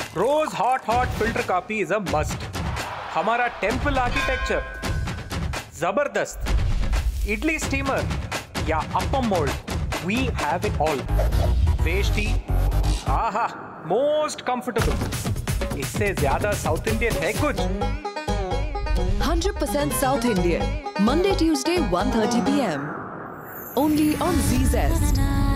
Rose hot filter coffee is a must. हमारा temple architecture जबरदस्त। Idli steamer या appam mould, we have it all. Veshti, aha, most comfortable. इससे ज्यादा south Indian है कुछ? 100% South Indian. Monday, Tuesday, 1:30 p.m. Only on Z Zest.